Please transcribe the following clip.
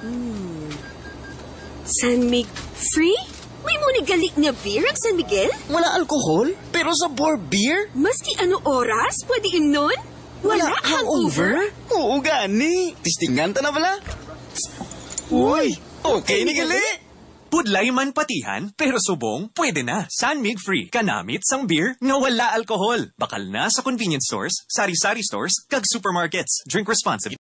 San Mig free? May muni galik nga beer ang San Miguel? Wala alkohol, pero sa bar beer? Maski ano oras, pwede inon? Wala hangover? Oo, gani. Tistingan ta na bala? Uy, okay ni gali. Pudlay man patihan, pero subong, pwede na. San Mig Free, kanamit sang beer nga wala alkohol. Bakal na sa convenience stores, sari-sari stores, kag supermarkets. Drink responsibly.